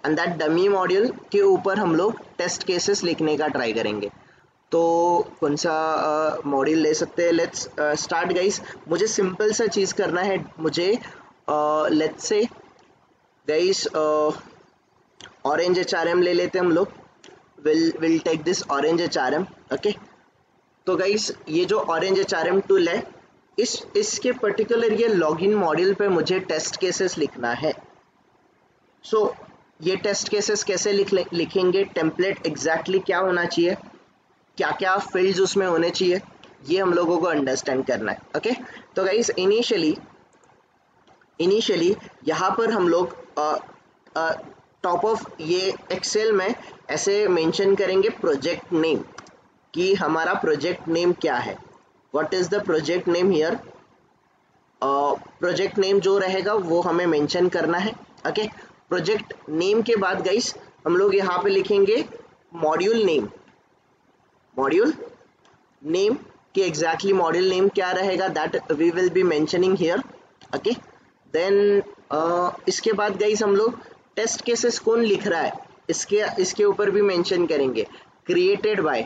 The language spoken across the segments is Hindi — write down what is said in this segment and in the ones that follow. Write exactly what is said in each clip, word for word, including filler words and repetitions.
एंड दैट डमी मॉड्यूल के ऊपर हम लोग टेस्ट केसेस लिखने का ट्राई करेंगे। तो कौन सा मॉड्यूल uh, ले सकते हैं? Let's start guys. मुझे सिंपल सा चीज़ करना है, मुझे let's say guys orange H R M ले लेते हैं हम लोग। Will will take this orange H R M. Okay, तो गाइस ये जो orange H R M tool है, इस इसके पर्टिकुलर ये लॉगिन मॉड्यूल पे मुझे टेस्ट केसेस लिखना है। सो so, ये टेस्ट केसेस कैसे लिख लिखेंगे, टेम्पलेट एग्जैक्टली क्या होना चाहिए, क्या क्या फील्ड्स उसमें होने चाहिए, ये हम लोगों को अंडरस्टैंड करना है। Okay okay? तो गाइस इनिशियली इनिशियली यहाँ पर हम लोग टॉप ऑफ ये एक्सेल में ऐसे मेंशन करेंगे प्रोजेक्ट नेम, कि हमारा प्रोजेक्ट नेम क्या है, what is the project name here. Project name जो रहेगा वो हमें मेंशन करना है। ओके, प्रोजेक्ट नेम के बाद गाइस हम लोग यहाँ पे लिखेंगे मॉड्यूल नेम। मॉड्यूल नेम के एग्जैक्टली मॉड्यूल नेम क्या रहेगा, that we will be mentioning here. Okay, then इसके बाद गाइस हम लोग टेस्ट केसेस कौन लिख रहा है, इसके इसके ऊपर भी मेंशन करेंगे क्रिएटेड बाय।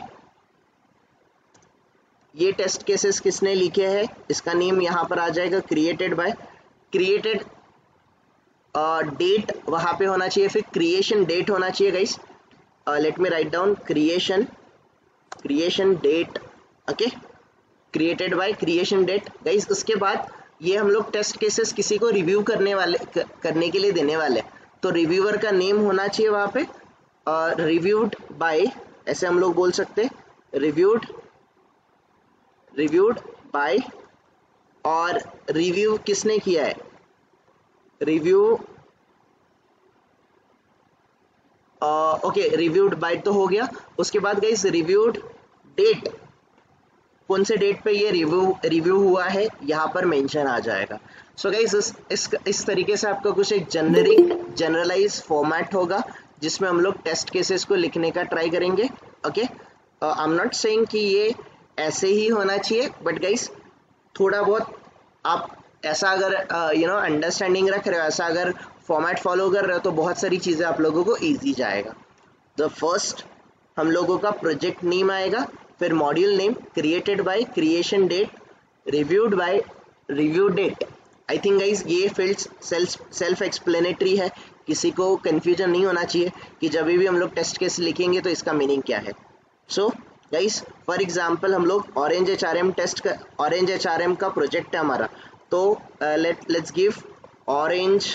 ये टेस्ट केसेस किसने लिखे हैं, इसका नेम यहाँ पर आ जाएगा क्रिएटेड बाय। क्रिएटेड डेट वहाँ पे होना चाहिए, फिर क्रिएशन डेट होना चाहिए guys. Let me write down creation creation date. Okay, created by creation date guys. उसके बाद ये हम लोग टेस्ट केसेस किसी को रिव्यू करने वाले करने के लिए देने वाले, तो रिव्यूअर का नेम होना चाहिए वहाँ पे, और रिव्यूड बाय ऐसे हम लोग बोल सकते हैं, रिव्यूड रिव्यूड बाय। और रिव्यू किसने किया है, रिव्यू ओके रिव्यूड बाय तो हो गया। उसके बाद गाइस रिव्यूड डेट, कौन से डेट पे ये रिव्यू रिव्यू हुआ है यहाँ पर मेंशन आ जाएगा। सो so गाइस इस, इस इस तरीके से आपका कुछ एक जेनरिक जनरलाइज फॉर्मेट होगा जिसमें हम लोग टेस्ट केसेस को लिखने का ट्राई करेंगे। Okay, I am not saying कि ये ऐसे ही होना चाहिए, बट गाइस थोड़ा बहुत आप ऐसा अगर यू नो अंडरस्टैंडिंग रख रहे हो, ऐसा अगर फॉर्मेट फॉलो कर रहे हो, तो बहुत सारी चीज़ें आप लोगों को ईजी जाएगा। द फर्स्ट हम लोगों का प्रोजेक्ट नेम आएगा, फिर module name, created by, creation date, reviewed by, review date. I think guys ये फील्ड्स सेल्फ सेल्फ एक्सप्लेनेटरी है, किसी को कन्फ्यूजन नहीं होना चाहिए कि जब भी हम लोग टेस्ट केस लिखेंगे तो इसका मीनिंग क्या है। सो गाइज फॉर एग्जांपल हम लोग orange H R M test का ऑरेंज एच आर एम का प्रोजेक्ट है हमारा, तो let let's give orange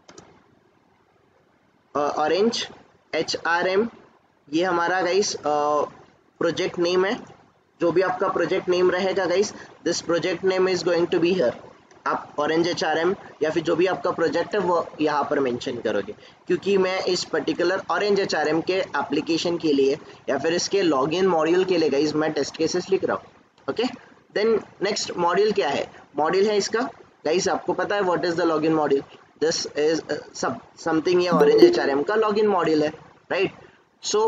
orange H R M, ये हमारा गाइस प्रोजेक्ट नेम है। जो भी आपका प्रोजेक्ट नेम रहेगा guys, this project name is going to be here. आप ऑरेंज एच आर एम या फिर जो भी आपका प्रोजेक्ट है वो यहाँ पर मेंशन करोगे, क्योंकि मैं इस particular orange H R M के एप्लीकेशन के लिए या फिर इसके लॉगिन मॉड्यूल के लिए गाइस मैं टेस्ट केसेस लिख रहा हूँ। ओके, देन नेक्स्ट मॉड्यूल क्या है, मॉड्यूल है इसका गाइस, आपको पता है what is the login module, this is sub something, ये ऑरेंज एच आर एम का लॉगिन मॉड्यूल है, राइट। सो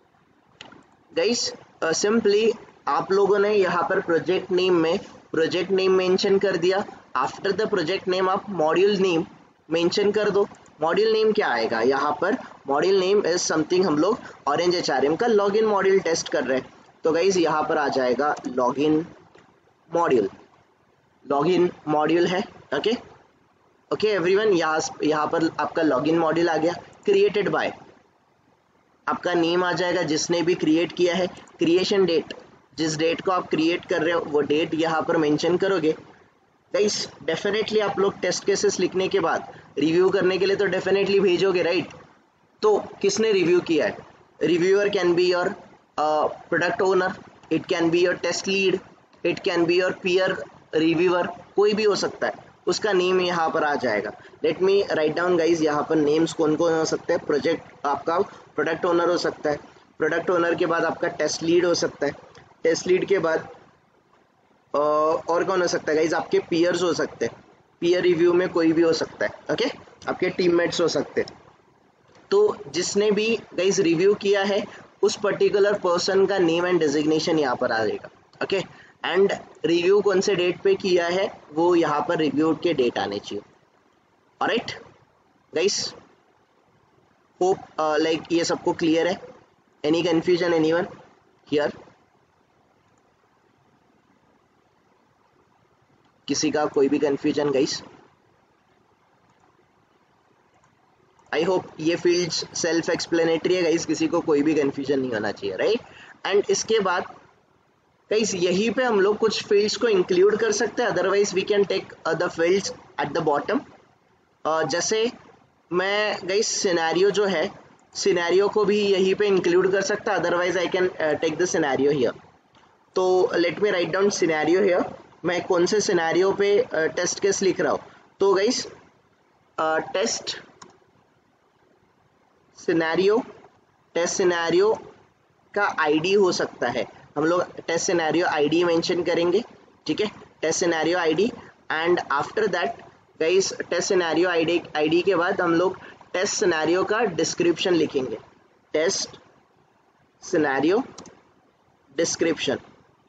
गाइस सिंपली आप लोगों ने यहाँ पर प्रोजेक्ट नेम में प्रोजेक्ट नेम मेंशन कर दिया, आफ्टर द प्रोजेक्ट नेम आप मॉड्यूल नेम मेंशन कर दो। मॉड्यूल नेम क्या आएगा यहाँ पर, मॉड्यूल नेम इज समथिंग हम लोग ऑरेंज एच आर एम का लॉगिन मॉड्यूल टेस्ट कर रहे हैं, तो गाइस यहाँ पर आ जाएगा लॉगिन मॉड्यूल, लॉगिन मॉड्यूल है। ओके ओके एवरीवन, यहाँ यहाँ पर आपका लॉगिन मॉड्यूल आ गया। क्रिएटेड बाय आपका नेम आ जाएगा जिसने भी क्रिएट किया है, क्रिएशन डेट जिस डेट को आप क्रिएट कर रहे हो वो डेट यहाँ पर मेंशन करोगे। गाइस डेफिनेटली आप लोग टेस्ट केसेस लिखने के बाद रिव्यू करने के लिए तो डेफिनेटली भेजोगे, राइट। तो किसने रिव्यू किया है, reviewer can be your product owner, it can be your test lead, it can be your peer reviewer, कोई भी हो सकता है, उसका नेम यहाँ पर आ जाएगा। Let me write down guys, यहाँ पर नेम्स कौन कौन हो सकते हैं, प्रोजेक्ट आपका प्रोडक्ट ओनर हो सकता है, प्रोडक्ट ओनर के बाद आपका टेस्ट लीड हो सकता है, टेस्ट लीड के बाद और कौन हो सकता है गाइज, आपके पीयर्स हो सकते हैं, पीयर रिव्यू में कोई भी हो सकता है। Okay okay? आपके टीममेट्स हो सकते हैं। तो जिसने भी गाइज रिव्यू किया है उस पर्टिकुलर पर्सन का नेम एंड डेजिग्नेशन यहाँ पर आ जाएगा। ओके, एंड रिव्यू कौन से डेट पे किया है वो यहाँ पर रिव्यू के डेट आने चाहिए। ऑलराइट गाइस, होप लाइक ये सबको क्लियर है. Any confusion anyone here? किसी का कोई भी कंफ्यूजन गाइस? आई होप ये फील्ड्स सेल्फ एक्सप्लेनेटरी है गाइस, किसी को कोई भी कंफ्यूजन नहीं होना चाहिए, राइट. एंड इसके बाद गाइस यहीं पे हम लोग कुछ फील्ड्स को इंक्लूड कर सकते हैं, otherwise we can take the fields at the bottom. जैसे मैं गाइस सिनेरियो जो है, सिनेरियो को भी यहीं पे इंक्लूड कर सकता है, otherwise I can take the scenario here. तो let me write down scenario here. मैं कौन से सिनेरियो पे टेस्ट केस लिख रहा हूँ? तो guys test scenario, test scenario का आईडी हो सकता है, हम लोग टेस्ट सिनेरियो आईडी मेंशन करेंगे, ठीक है, test scenario ID. And after that guys test scenario ID ID के बाद हम लोग टेस्ट सिनेरियो का डिस्क्रिप्शन लिखेंगे. Test scenario description,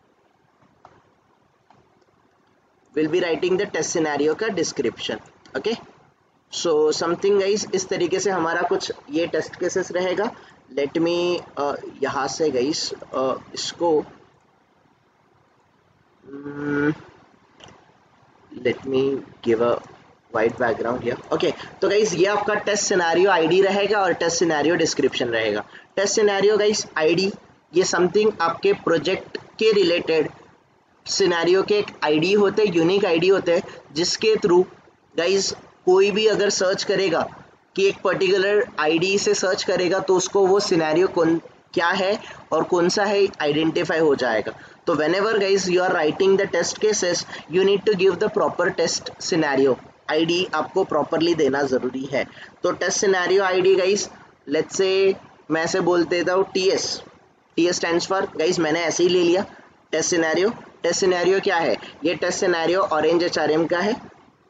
will be writing the test scenario का description. Okay, so something guys इस तरीके से हमारा कुछ ये टेस्ट केसेस रहेगा. लेट मी यहाँ से गाइस uh, इसको let me give a white background here. Okay, तो गाइस ये आपका टेस्ट सिनेरियो आईडी रहेगा और टेस्ट सिनेरियो डिस्क्रिप्शन रहेगा. टेस्ट सिनेरियो गाइस आईडी, ये समथिंग आपके प्रोजेक्ट के रिलेटेड सिनेरियो के एक आईडी होते हैं, यूनिक आईडी होते हैं, जिसके थ्रू गाइस कोई भी अगर सर्च करेगा कि एक पर्टिकुलर आईडी से सर्च करेगा तो उसको वो सिनेरियो कौन क्या है और कौन सा है आइडेंटिफाई हो जाएगा. तो whenever guys you are writing the test cases you need to give the proper test scenario ID, आपको प्रॉपरली देना ज़रूरी है. तो test scenario ID guys let's say मैं ऐसे बोल देता हूँ T S. T S stands for guys, मैंने ऐसे ही ले लिया टेस्ट सिनेरियो. टेस्ट सिनेरियो क्या है? ये test scenario orange H R M का है.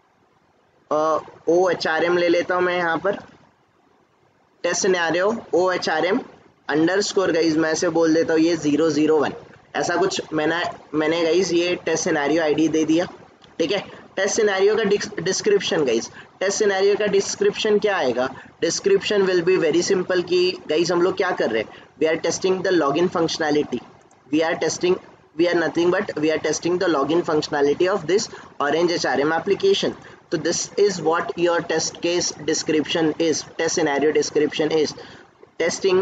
ओ एच आर एम ले लेता हूँ मैं यहाँ पर. Test scenario O H R M underscore guys मैं ऐसे बोल देता हूँ ये ज़ीरो ज़ीरो वन, ऐसा कुछ मैंने मैंने गाइज ये टेस्ट सिनेरियो आईडी दे दिया, ठीक है. टेस्ट सिनेरियो का डिस्क्रिप्शन गाइज, टेस्ट सिनेरियो का डिस्क्रिप्शन क्या आएगा? Description will be very simple कि गाइज हम लोग क्या कर रहे हैं, we are testing the login functionality, we are testing we are nothing but we are testing the login functionality of this Orange H R M application. So this is what your test case description is, test scenario description is. Testing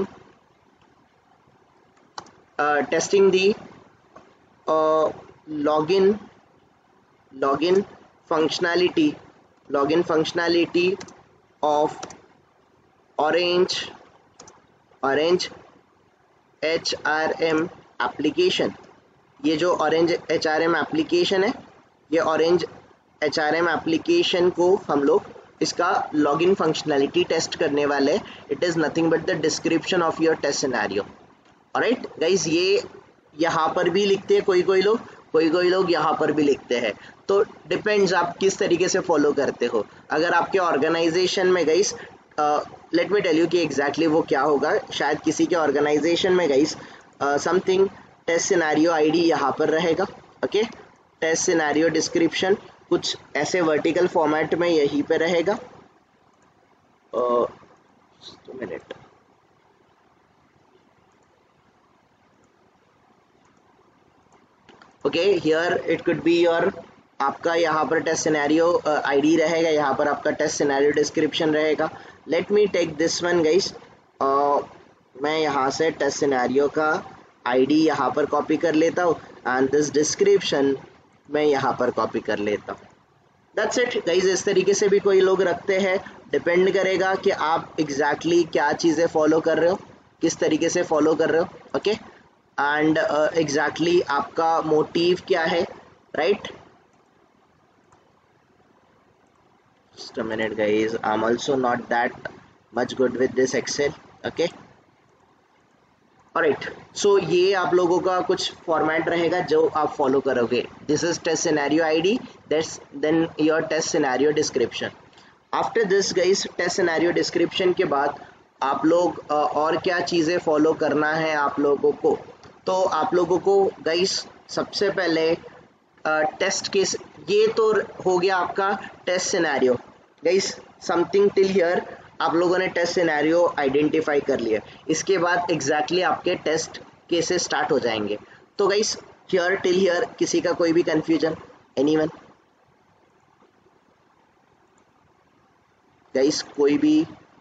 uh, testing the uh, login login functionality login functionality of Orange Orange H R M application. ये जो orange H R M application है, ये orange H R M application को हम लोग इसका लॉगिन फंक्शनैलिटी टेस्ट करने वाले. It is nothing but the description of your test scenario. Alright guys, ये यहाँ पर भी लिखते हैं कोई कोई लोग, कोई कोई लोग यहाँ पर भी लिखते हैं. तो डिपेंड्स आप किस तरीके से फॉलो करते हो. अगर आपके ऑर्गेनाइजेशन में guys let me tell you कि एग्जैक्टली वो क्या होगा, शायद किसी के ऑर्गेनाइजेशन में guys something test scenario ID यहाँ पर रहेगा. ओके, टेस्ट सिनेरियो डिस्क्रिप्शन कुछ ऐसे वर्टिकल फॉर्मेट में यहीं पे रहेगा. Minute okay, here it could be your, आपका यहाँ पर टेस्ट सिनेरियो आईडी रहेगा, यहाँ पर आपका टेस्ट सिनेरियो डिस्क्रिप्शन रहेगा. Let me take this one guys, मैं यहाँ से टेस्ट सिनेरियो का आईडी यहाँ पर कॉपी कर लेता हूँ एंड दिस डिस्क्रिप्शन मैं यहाँ पर कॉपी कर लेता हूँ. That's it guys. इस तरीके से भी कोई लोग रखते हैं, डिपेंड करेगा कि आप एग्जैक्टली exactly क्या चीज़ें फॉलो कर रहे हो, किस तरीके से फॉलो कर रहे हो. ओके, एंड एग्जैक्टली आपका मोटिव क्या है, right. Just a minute guys, I am also not that much good with this Excel. Okay, alright, so ये आप लोगों का कुछ फॉर्मेट रहेगा जो आप फॉलो करोगे. This is test scenario ID, that's then your test scenario description. After this guys, test scenario description के बाद आप लोग uh, और क्या चीज़ें फॉलो करना है आप लोगों को. तो आप लोगों को गाइस सबसे पहले टेस्ट केस, ये तो हो गया आपका test scenario guys. Something till here आप लोगों ने टेस्ट सिनेरियो आइडेंटिफाई कर लिया, इसके बाद एग्जैक्टली exactly आपके टेस्ट केसेस स्टार्ट हो जाएंगे। तो गाइस हियर टिल हियर किसी का कोई भी कंफ्यूजन, एनीवन? गाइस कोई भी,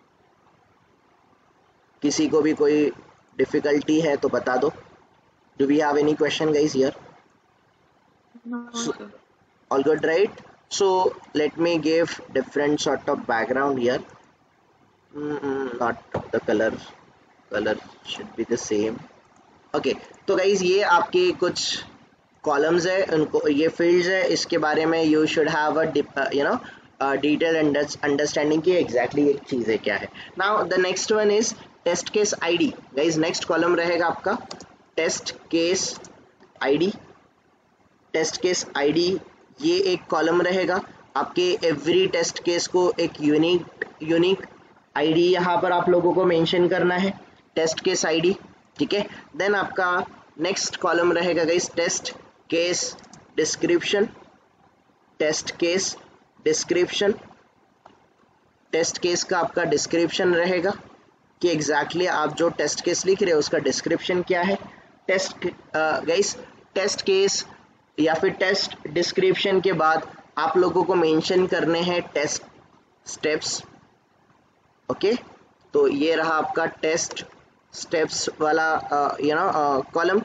किसी को भी कोई डिफिकल्टी है तो बता दो। Do we have any question guys here? No, So, sir. all good, right? So let me give different sort of background here. Mm, not the color, color should be the same. Okay, तो guys ये आपके कुछ कॉलम्स है, उनको ये फील्ड्स है, इसके बारे में you should have a you know detail understanding की एग्जैक्टली एक चीज़ें क्या है। Now the next one is test case ID. Guys next column रहेगा आपका test case ID. Test case ID ये एक कॉलम रहेगा, आपके एवरी टेस्ट केस को एक यूनिक यूनिक आईडी यहाँ पर आप लोगों को मेंशन करना है, टेस्ट केस आईडी, ठीक है। देन आपका नेक्स्ट कॉलम रहेगा guys test case description. Test case description, test case का आपका डिस्क्रिप्शन रहेगा कि एग्जैक्टली exactly आप जो टेस्ट केस लिख रहे हो उसका डिस्क्रिप्शन क्या है। टेस्ट गाइस टेस्ट केस या फिर टेस्ट डिस्क्रिप्शन के बाद आप लोगों को मेंशन करने हैं टेस्ट स्टेप्स। ओके, तो ये रहा आपका टेस्ट स्टेप्स वाला यू नो कॉलम,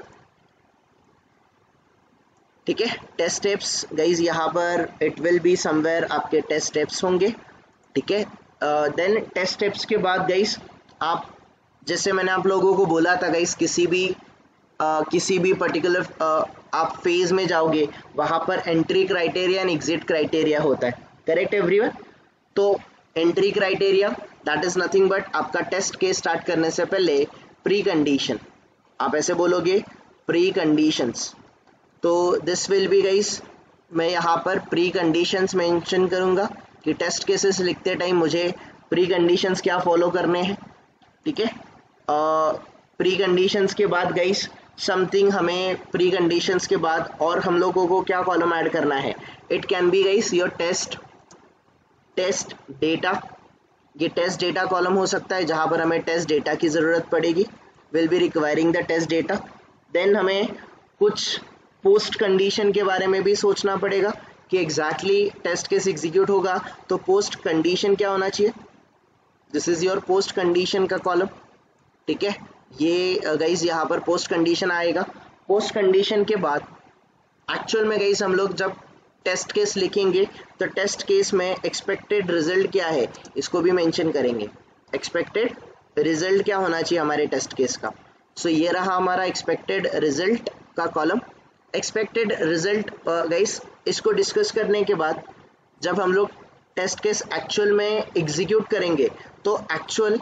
ठीक है। टेस्ट स्टेप्स गाइज यहाँ पर इट विल बी समवेयर आपके टेस्ट स्टेप्स होंगे, ठीक है। देन टेस्ट स्टेप्स के बाद गाइज आप, जैसे मैंने आप लोगों को बोला था गाइज, किसी भी uh, किसी भी पर्टिकुलर uh, आप फेज में जाओगे वहाँ पर entry criteria and exit criteria होता है, करेक्ट एवरीवन? तो entry criteria that is nothing but आपका टेस्ट केस स्टार्ट करने से पहले प्री कंडीशन, आप ऐसे बोलोगे प्री कंडीशंस। तो दिस विल बी गाइस, मैं यहाँ पर प्री कंडीशंस मेंशन करूँगा कि टेस्ट केसेस लिखते टाइम मुझे प्री कंडीशंस क्या फॉलो करने हैं, ठीक है। प्री कंडीशंस के बाद गाइस समथिंग हमें प्री कंडीशंस के बाद और हम लोगों को क्या कॉलम ऐड करना है, it can be guys your test test data. ये टेस्ट डेटा कॉलम हो सकता है जहाँ पर हमें टेस्ट डेटा की ज़रूरत पड़ेगी, will be requiring the test data. Then हमें कुछ पोस्ट कंडीशन के बारे में भी सोचना पड़ेगा कि एग्जैक्टली टेस्ट केस एग्जीक्यूट होगा तो पोस्ट कंडीशन क्या होना चाहिए, this is your post condition का कॉलम, ठीक है। ये गाइज यहाँ पर पोस्ट कंडीशन आएगा। पोस्ट कंडीशन के बाद एक्चुअल में गाइज हम लोग जब टेस्ट केस लिखेंगे तो टेस्ट केस में एक्सपेक्टेड रिजल्ट क्या है इसको भी मेंशन करेंगे, एक्सपेक्टेड रिजल्ट क्या होना चाहिए हमारे टेस्ट केस का। सो so, ये रहा हमारा एक्सपेक्टेड रिजल्ट का कॉलम। एक्सपेक्टेड रिजल्ट गाइस इसको डिस्कस करने के बाद जब हम लोग टेस्ट केस एक्चुअल में एग्जीक्यूट करेंगे तो एक्चुअल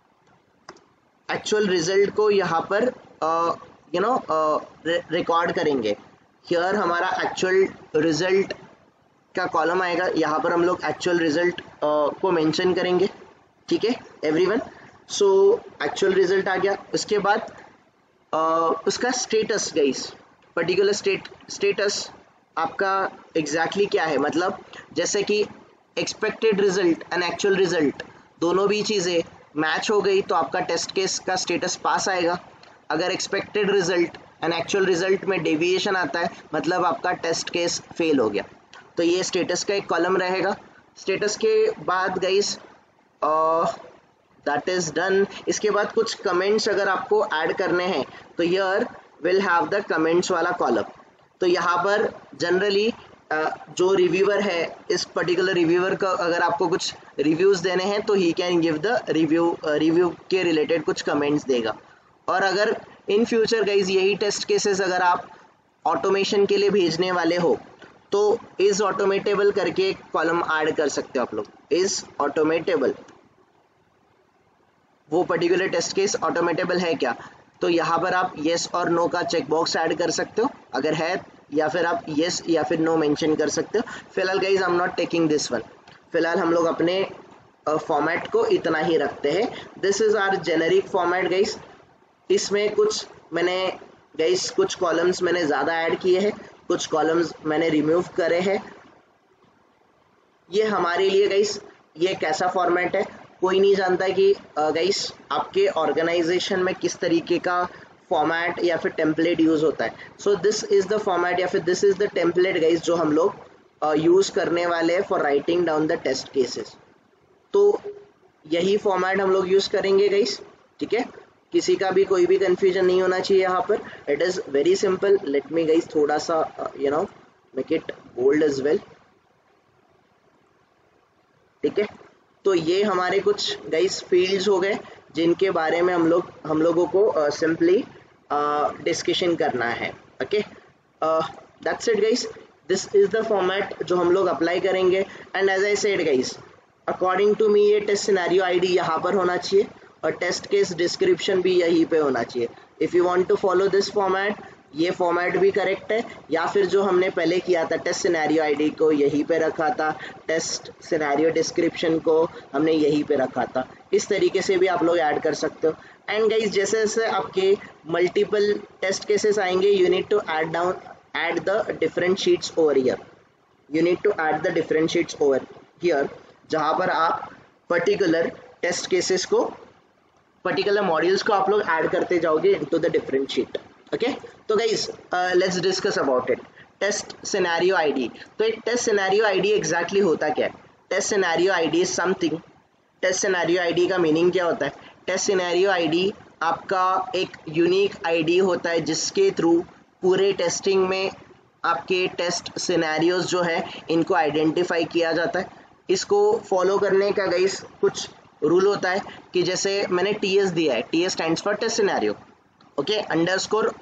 एक्चुअल रिजल्ट को यहाँ पर यू नो रिकॉर्ड करेंगे। हियर हमारा एक्चुअल रिजल्ट का कॉलम आएगा, यहाँ पर हम लोग एक्चुअल रिजल्ट को मेंशन करेंगे, ठीक है एवरीवन। सो एक्चुअल रिजल्ट आ गया, उसके बाद uh, उसका status guys, particular state status आपका एग्जैक्टली क्या है, मतलब जैसे कि expected result and actual result दोनों भी चीज़ें मैच हो गई तो आपका टेस्ट केस का स्टेटस पास आएगा। अगर expected result and actual result में डेविएशन आता है मतलब आपका टेस्ट केस फेल हो गया। तो ये स्टेटस का एक कॉलम रहेगा। स्टेटस के बाद गाइस दैट इज डन। इसके बाद कुछ कमेंट्स अगर आपको ऐड करने हैं तो here will have the comments वाला कॉलम। तो यहाँ पर जनरली uh, जो रिव्यूअर है इस पर्टिकुलर रिव्यूअर का अगर आपको कुछ रिव्यूज़ देने हैं तो he can give the review review के रिलेटेड कुछ कमेंट्स देगा। और अगर इन फ्यूचर गाइज यही टेस्ट केसेस अगर आप ऑटोमेशन के लिए भेजने वाले हो तो इज ऑटोमेटेबल करके एक कॉलम ऐड कर सकते हो आप लोग, इज ऑटोमेटेबल, वो पर्टिकुलर टेस्ट केस ऑटोमेटेबल है क्या, तो यहाँ पर आप येस और नो का चेक बॉक्स ऐड कर सकते हो अगर है, या फिर आप येस या फिर नो मेंशन कर सकते हो। फिलहाल guys I am not taking this one, फिलहाल हम लोग अपने फॉर्मेट uh, को इतना ही रखते हैं। This is our generic format guys. इसमें कुछ मैंने गाइस कुछ कॉलम्स मैंने ज़्यादा ऐड किए हैं, कुछ कॉलम्स मैंने रिमूव करे हैं। ये हमारे लिए गाइस ये कैसा फॉर्मेट है, कोई नहीं जानता कि गाइस uh, आपके ऑर्गेनाइजेशन में किस तरीके का फॉर्मेट या फिर टेम्पलेट यूज होता है. So this is the format या फिर this is the template guys जो हम लोग यूज uh, करने वाले हैं for writing down the test cases. तो यही फॉर्मेट हम लोग यूज करेंगे गाइस, ठीक है. किसी का भी कोई भी कंफ्यूजन नहीं होना चाहिए यहाँ पर. It is very simple. Let me guys थोड़ा सा you know make it bold as well, ठीक है. तो ये हमारे कुछ गाइस फील्ड्स हो गए जिनके बारे में हम लोग हम लोगों को सिंपली डिस्कशन करना है. Okay, that's it guys. This is the format जो हम लोग अप्लाई करेंगे. And as I said guys, according to me ये टेस्ट सिनेरियो आईडी यहाँ पर होना चाहिए और टेस्ट केस डिस्क्रिप्शन भी यहीं पे होना चाहिए. If you want to follow this format, ये फॉर्मेट भी करेक्ट है. या फिर जो हमने पहले किया था टेस्ट सिनेरियो आईडी को यहीं पे रखा था, टेस्ट सिनेरियो डिस्क्रिप्शन को हमने यहीं पे रखा था. इस तरीके से भी आप लोग ऐड कर सकते हो. एंड गाइस जैसे जैसे आपके मल्टीपल टेस्ट केसेस आएंगे, you need to add down add the different sheets over here. You need to add the different sheets over here जहाँ पर आप पर्टिकुलर टेस्ट केसेस को, पर्टिकुलर मॉड्यूल्स को आप लोग ऐड करते जाओगे into the different sheet. Okay, तो guys let's discuss about it. Test scenario ID. तो एक टेस्ट सिनेरियो आईडी एग्जैक्टली होता क्या है? Test scenario ID is something. Test scenario ID का मीनिंग क्या होता है? टेस्ट सिनेरियो आईडी आपका एक यूनिक आईडी होता है जिसके थ्रू पूरे टेस्टिंग में आपके टेस्ट सिनेरियोज जो है इनको आइडेंटिफाई किया जाता है. इसको फॉलो करने का गाइस कुछ रूल होता है कि जैसे मैंने टी एस दिया है, T S stands for test scenario. Okay, underscore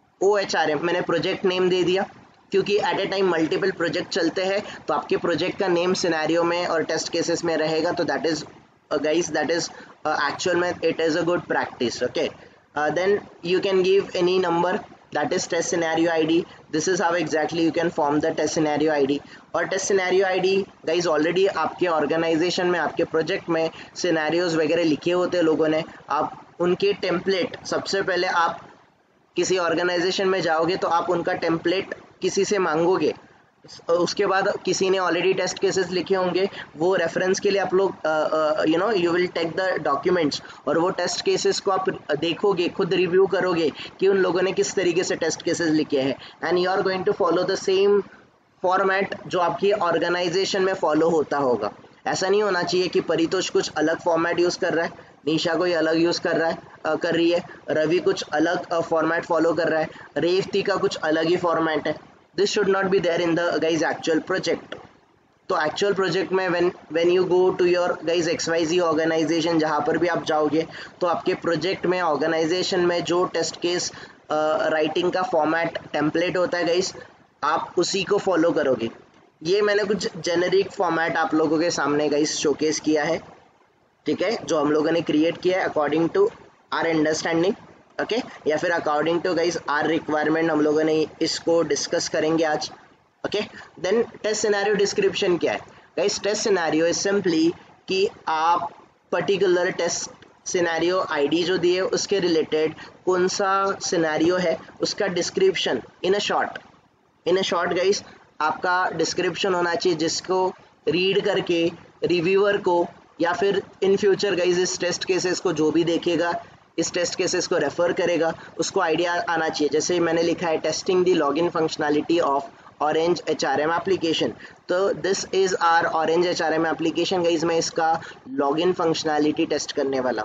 O H R M मैंने प्रोजेक्ट नेम दे दिया क्योंकि at a time multiple project चलते हैं तो आपके प्रोजेक्ट का नेम सिनेरियो में और टेस्ट केसेस में रहेगा. तो that is guys that is actual में it is a good practice. Okay, then you can give any number, that is test scenario I D. This is how exactly you can form the test scenario I D. और test scenario I D guys already आपके organization में, आपके project में scenarios वगैरह लिखे होते हैं लोगों ने. आप उनके template, सबसे पहले आप किसी organization में जाओगे तो आप उनका template किसी से मांगोगे. उसके बाद किसी ने ऑलरेडी टेस्ट केसेस लिखे होंगे, वो रेफरेंस के लिए आप लोग you know you will take the documents और वो टेस्ट केसेस को आप देखोगे, खुद रिव्यू करोगे कि उन लोगों ने किस तरीके से टेस्ट केसेस लिखे हैं. And you are going to follow the same format जो आपकी ऑर्गेनाइजेशन में फॉलो होता होगा. ऐसा नहीं होना चाहिए कि परितोष कुछ अलग फॉर्मेट यूज़ कर रहा है, निशा कोई अलग यूज़ कर रहा है आ, कर रही है, रवि कुछ अलग फॉर्मेट फॉलो कर रहा है, रेवती का कुछ अलग ही फॉर्मेट है. This should not be there in the guys actual project. तो actual project में when when you go to your guys X Y Z organization, जहाँ पर भी आप जाओगे तो आपके project में organization में जो test case राइटिंग uh, का फॉर्मेट टेम्पलेट होता है गाइस, आप उसी को फॉलो करोगे. ये मैंने कुछ जेनेरिक फॉर्मेट आप लोगों के सामने गाइस शोकेस किया है, ठीक है, जो हम लोगों ने क्रिएट किया है according to our understanding. Okay okay? या फिर according to guys our requirement हम लोगों ने इसको डिस्कस करेंगे आज. Okay, then test scenario description क्या है guys? Test scenario is simply कि आप पर्टिकुलर टेस्ट सिनेरियो आईडी जो दिए उसके रिलेटेड कौन सा सिनेरियो है उसका description in a short in a short guys आपका डिस्क्रिप्शन होना चाहिए, जिसको रीड करके रिव्यूअर को या फिर इन फ्यूचर गाइस इस टेस्ट केसेस को जो भी देखेगा, इस टेस्ट केसेस को रेफर करेगा, उसको आइडिया आना चाहिए. जैसे मैंने लिखा है testing the login functionality of Orange H R M application. तो this is our Orange H R M application guys. मैं इसका लॉगिन फंक्शनैलिटी टेस्ट करने वाला.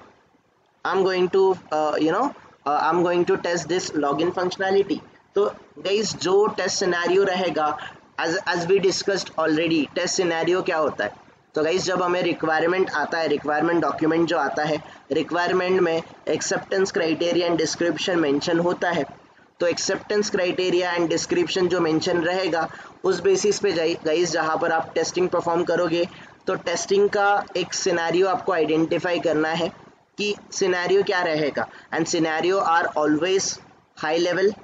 I am going to you know I am going to test this login functionality. तो गाइज जो टेस्ट सिनेरियो रहेगा, as as we discussed already, test scenario क्या होता है? तो गाइस जब हमें रिक्वायरमेंट आता है, रिक्वायरमेंट डॉक्यूमेंट जो आता है, रिक्वायरमेंट में acceptance criteria and description mention होता है. तो एक्सेप्टेंस क्राइटेरिया एंड डिस्क्रिप्शन जो मेंशन रहेगा उस बेसिस पे गाइस जहाँ पर आप टेस्टिंग परफॉर्म करोगे तो टेस्टिंग का एक सिनेरियो आपको आइडेंटिफाई करना है कि सिनेरियो क्या रहेगा. And scenario are always high level,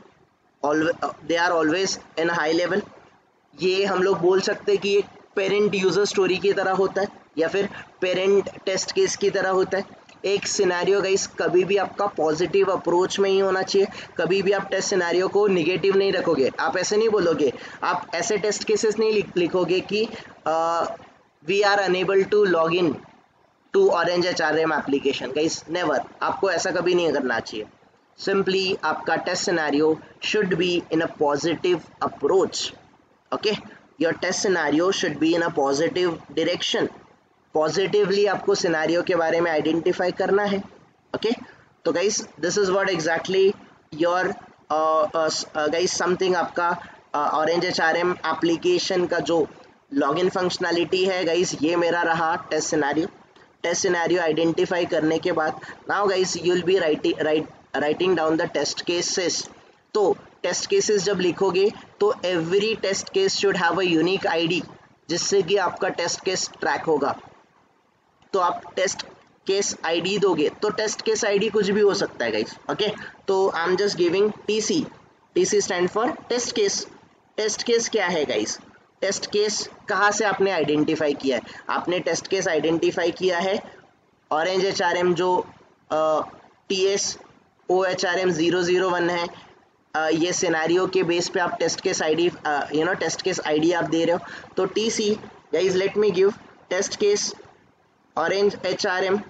they are always in high level. ये हम लोग बोल सकते हैं कि एक पेरेंट यूजर स्टोरी की तरह होता है या फिर पेरेंट टेस्ट केस की तरह होता है. एक सिनेरियो गाइस कभी भी आपका पॉजिटिव अप्रोच में ही होना चाहिए. कभी भी आप टेस्ट सिनेरियो को निगेटिव नहीं रखोगे. आप ऐसे नहीं बोलोगे, आप ऐसे टेस्ट केसेस नहीं लिखोगे कि we are unable to log in to Orange H R M application guys, never, आपको ऐसा कभी नहीं करना चाहिए। सिंपली आपका test scenario should be in a positive approach, okay, your test scenario should be in a positive direction, positively आपको सिनेरियो के बारे में आइडेंटिफाई करना है, ओके। तो guys this is what exactly your guys something आपका Orange H R M application का जो लॉगिन फंक्शनैलिटी है गाइस, ये मेरा रहा test scenario. Test scenario identify करने के बाद now guys you will be writing right writing down the test cases. तो टेस्ट केसेस जब लिखोगे तो every test case should have a unique ID, जिससे कि आपका टेस्ट केस ट्रैक होगा। तो आप टेस्ट केस आईडी दोगे तो टेस्ट केस आईडी कुछ भी हो सकता है गाइस, ओके। तो I am just giving TC, TC stand for test case. Test case क्या है गाइस? टेस्ट केस कहाँ से आपने आइडेंटिफाई किया है? आपने टेस्ट केस आइडेंटिफाई किया है ऑरेंज एच आर एम जो T S O H R M zero zero one है, uh, ये सिनेरियो के बेस पे आप test case ID you know test case ID आप दे रहे हो। तो T C guys let me give test case Orange H R M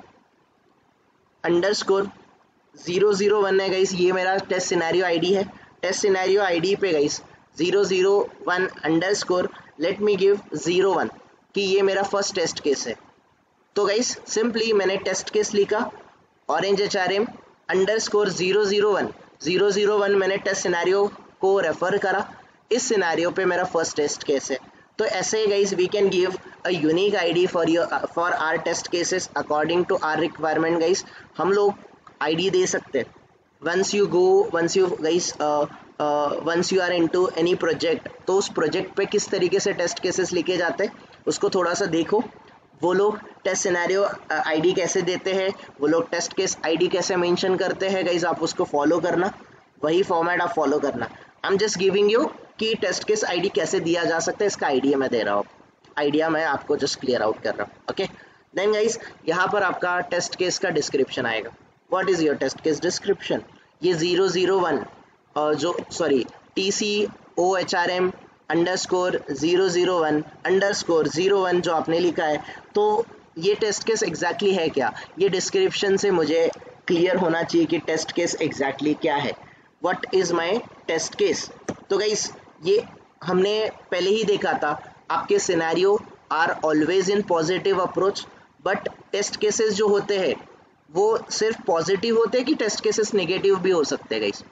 underscore zero zero one है गाइस, ये मेरा टेस्ट सिनेरियो आईडी है। टेस्ट सिनेरियो आईडी पे guys zero zero one underscore let me give zero one कि ये मेरा फर्स्ट टेस्ट केस है। तो गाइस सिंपली मैंने टेस्ट केस लिखा Orange H R M underscore zero zero one, zero zero one मैंने टेस्ट सिनेरियो को रेफर करा, इस सिनेरियो पे मेरा फर्स्ट टेस्ट केस है। तो ऐसे guys we can give a unique ID for your for our test cases according to our requirement guys. हम लोग आईडी दे सकते हैं। Once you go once you guys once you are into any project, तो उस प्रोजेक्ट पे किस तरीके से टेस्ट केसेस लिखे जाते हैं उसको थोड़ा सा देखो। वो लोग टेस्ट सिनेरियो आईडी कैसे देते हैं, वो लोग टेस्ट केस आईडी कैसे मेंशन करते हैं गाइस, आप उसको फॉलो करना, वही फॉर्मेट आप फॉलो करना। I am just giving you कि टेस्ट केस आईडी कैसे दिया जा सकता है, इसका आइडिया मैं दे रहा हूँ, आइडिया मैं आपको जस्ट क्लियर आउट कर रहा हूँ, ओके। देन गाइस यहाँ पर आपका टेस्ट केस का डिस्क्रिप्शन आएगा। What is your test case description? ये ज़ीरो ज़ीरो वन जो sorry T C O H R M underscore zero zero one underscore zero one जो आपने लिखा है, तो ये टेस्ट केस एग्जैक्टली है क्या? ये डिस्क्रिप्शन से मुझे क्लियर होना चाहिए कि टेस्ट केस एग्जैक्टली क्या है। What is my test case? तो गाइस ये हमने पहले ही देखा था, आपके scenario are always in positive approach, but test cases जो होते हैं वो सिर्फ पॉजिटिव होते हैं कि टेस्ट केसेस नेगेटिव भी हो सकते हैं गाइस?